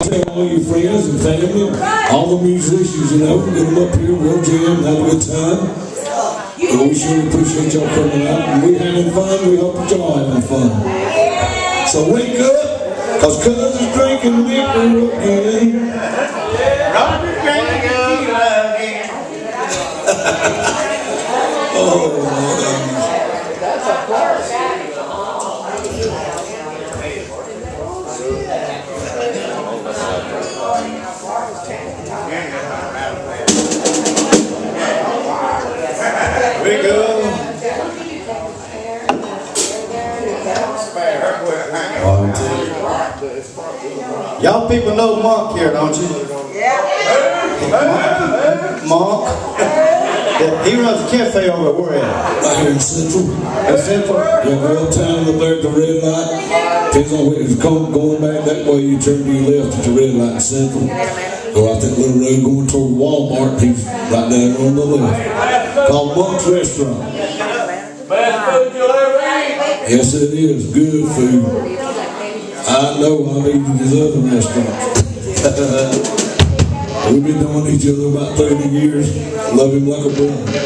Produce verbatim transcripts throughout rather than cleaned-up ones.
Tell all your friends and family, all the musicians, you know, get them up here, we'll jam, have a good time. And we sure appreciate y'all coming out. And we're having fun, we hope that y'all having fun. So wake up, cause cuz is drinking liquor again. Roger's drinking tequila again. Oh, my goodness. That's a course. We go. Y'all people know Monk here, don't you? Yeah. Monk. Monk. He runs a cafe over at where at? Right here in Central. In Central? Yeah, well, town up there at the red light. Depends on where it's going back that way. You turn to your left at the red light in Central. Go out that little road going toward Walmart. He's right there on the left. Called Monk's Restaurant. Best food you'll ever eat. Yes, it is. Good food. I know I've eaten these other restaurants. We've been knowing each other about thirty years. Love him like a brother.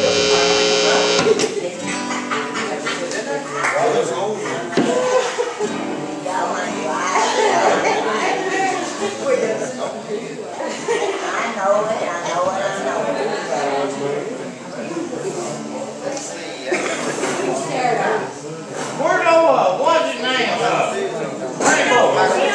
Where's Noah? What's his name? Rainbow.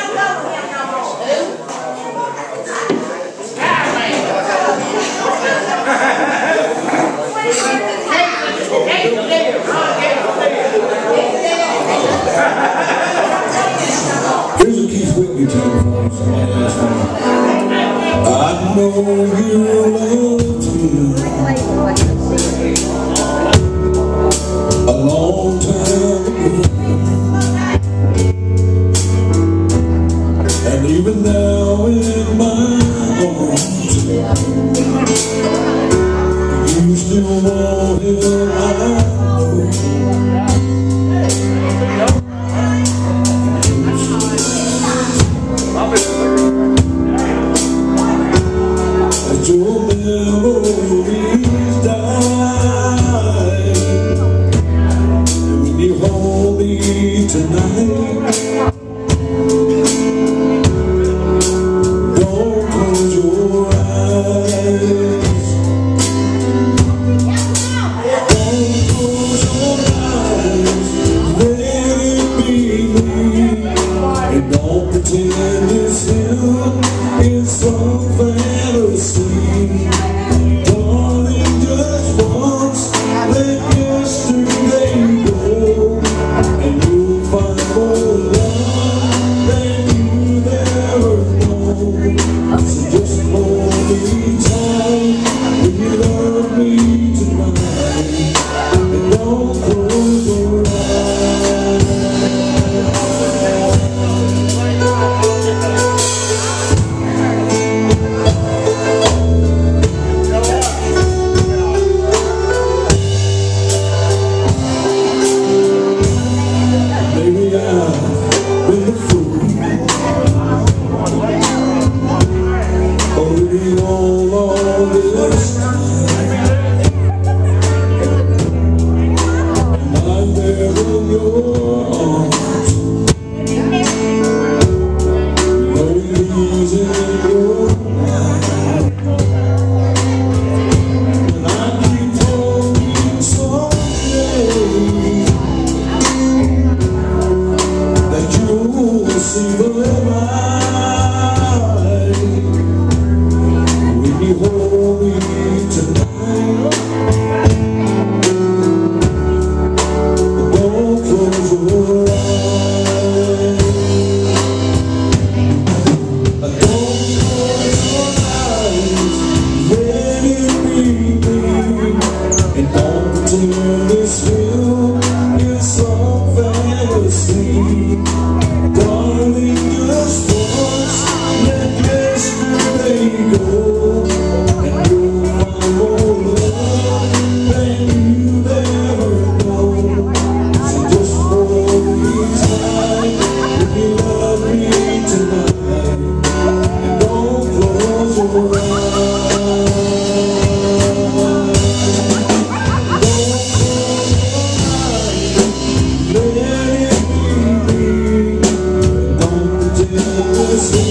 Here's a Keith Whitney tune for you. Somebody asked for me. I know you loved me a long time ago, and even now in my arms, you still want him. I your memories die, and when you hold me tonight, don't close your eyes. Don't close your eyes, let it be me, and don't pretend it's him, it's some fantasy. Darling, just once, let yesterday go, and you'll find more love than you've ever known. So just hold me tight when you love me tonight, and don't close your eyes.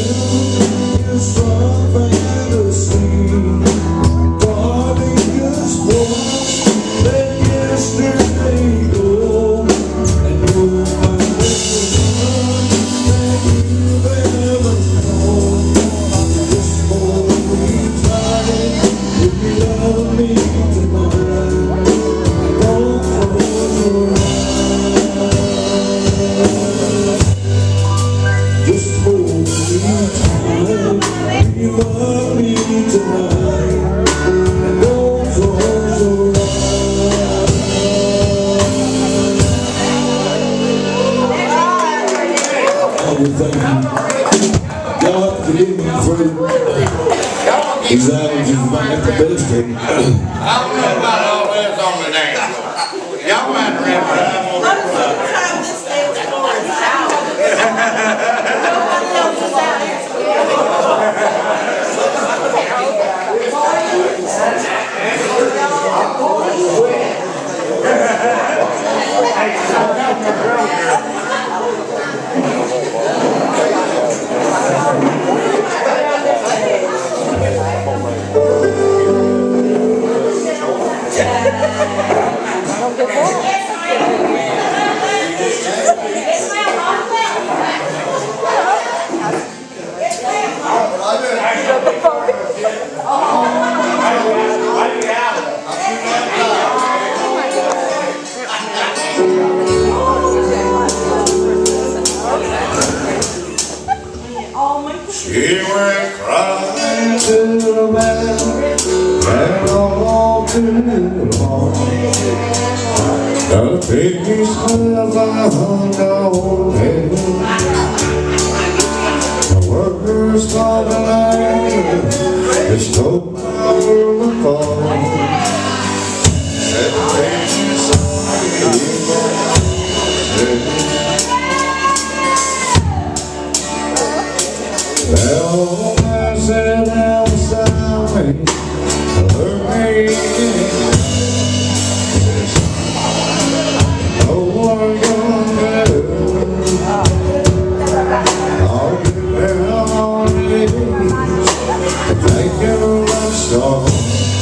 These islands is about the best of them. I don't know about all this on the name. Y'all might remember that. Most of the time this dance floor is out. Nobody else is out here. She went crying to the man and all to the heart. The biggest love I know head. The workers for the land is no power apart. Said the biggest well, I said I'm sorry, hurt me again. No one gonna do. I'll get there on it to take your love story.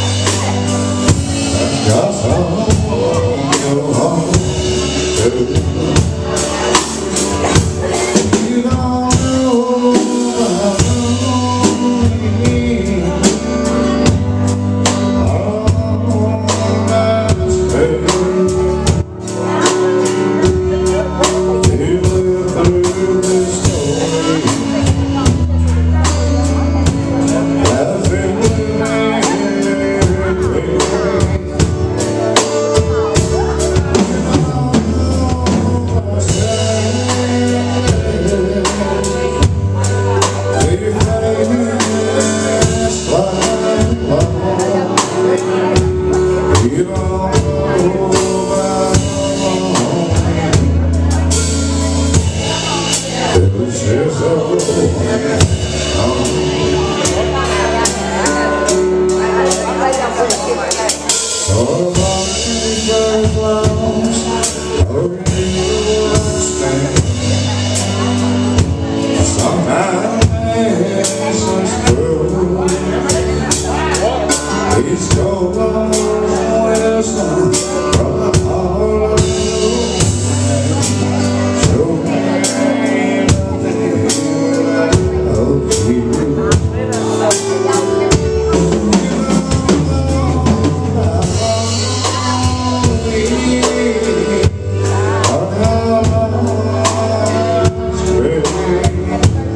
That's all you're home to. You don't know.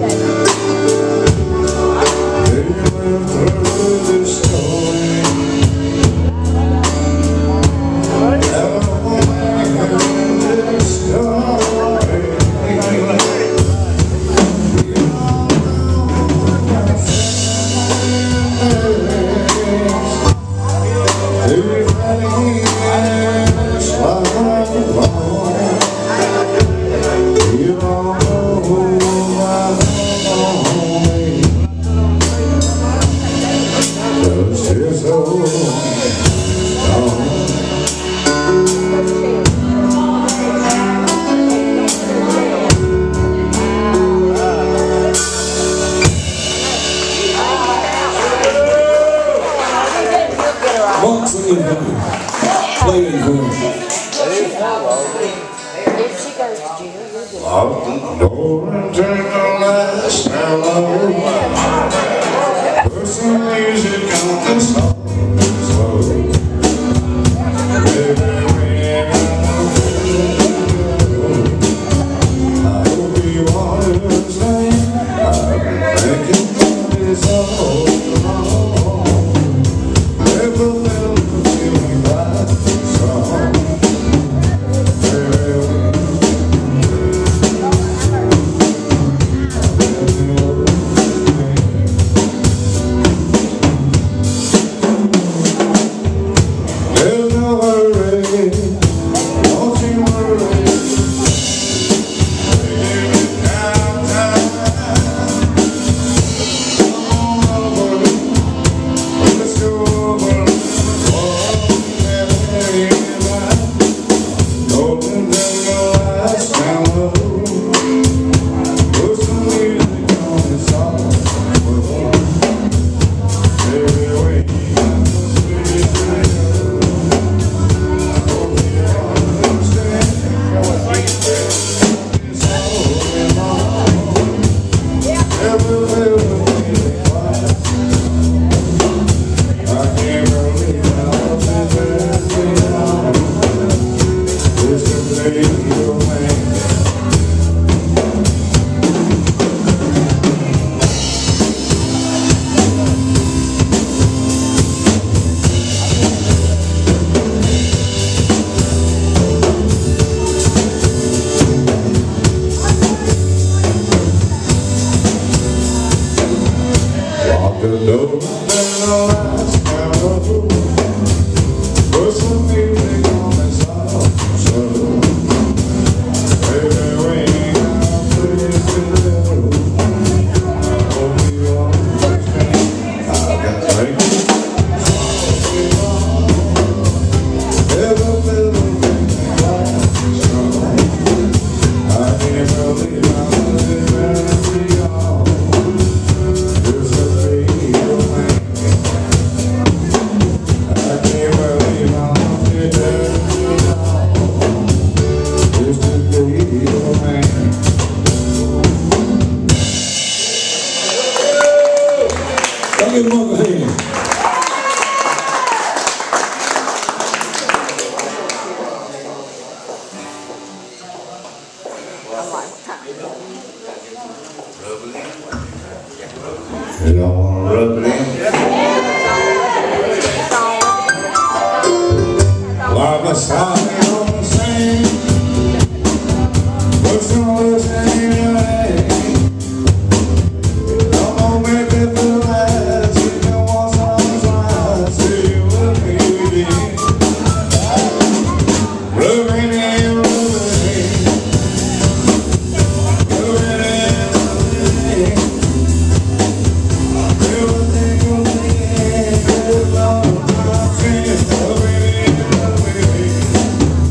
This story Oh, and turn the lights down low. Put some music on the song slow. Baby, when I hope you understand. I've been thinking about this all along. Never will feel me like this song. There's no hurry, don't you worry. Give him a hand. You don't want to rub it in? Like a sign on the sand. What's on this anyway? Come on, baby, feel that. If you want some slice, see you with me. Rub it in, rub it in. Rub it in, rub it in. Rub it in, rub it in.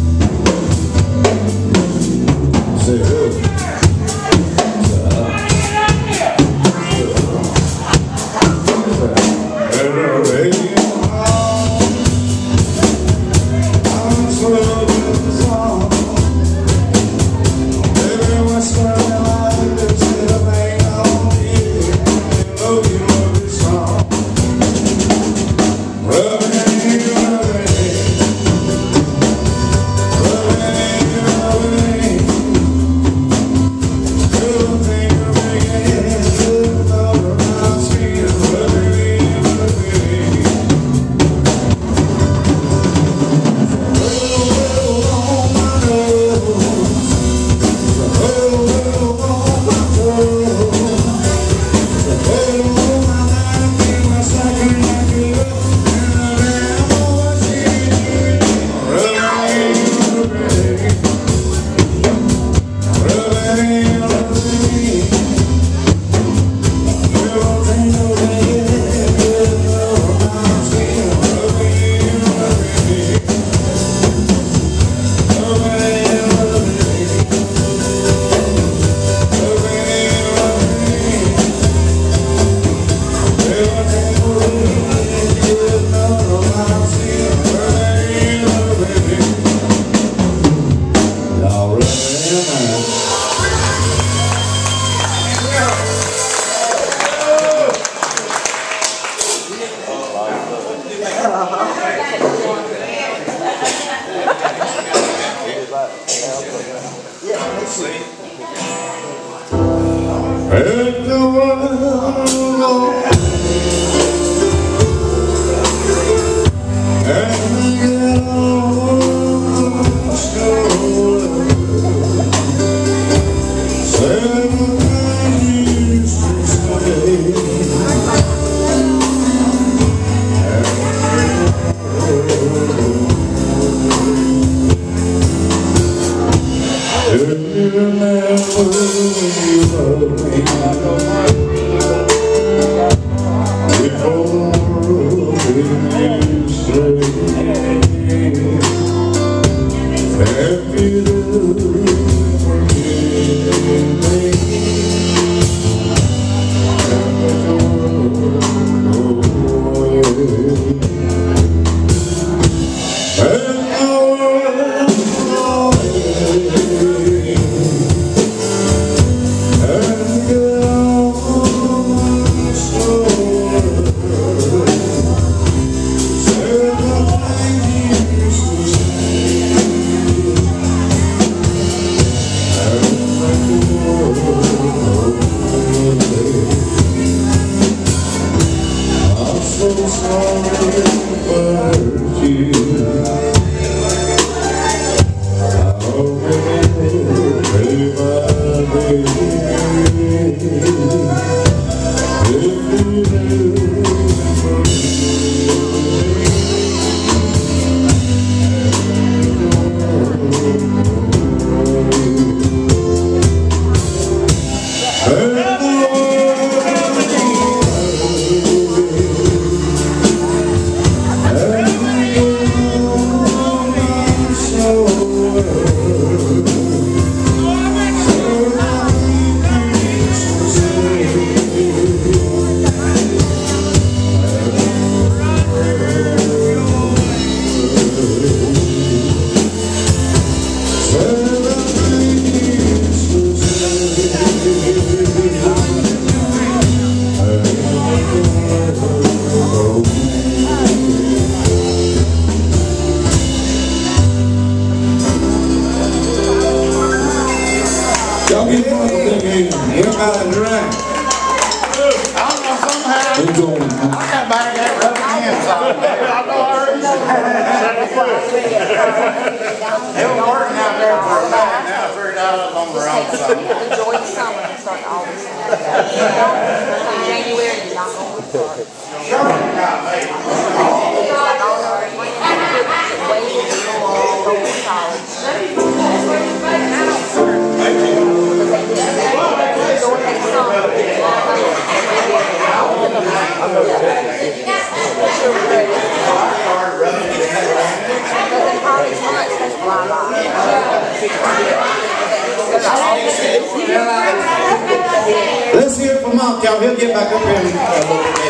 Let's hear it from Monk, y'all. He'll get back up here and uh, look at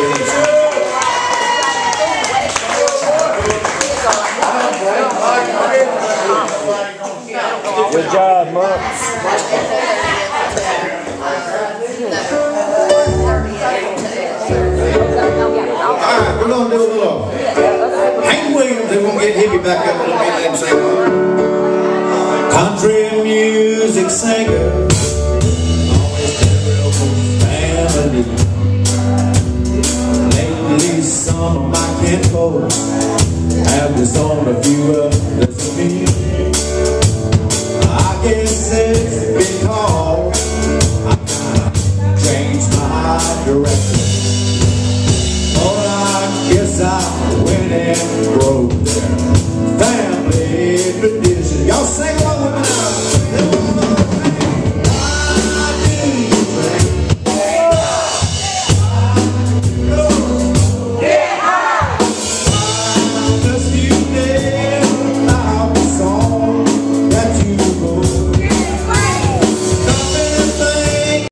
me. Good job, Monk. Alright, we're going to do a little Hank Williams. They're going to get hippie back up a little bit and sing. Country music singer, always family. Lately, some of my kinfolk have disowned a few others of me. I guess it's because I kind of changed my direction. Oh, I guess I went and broke there.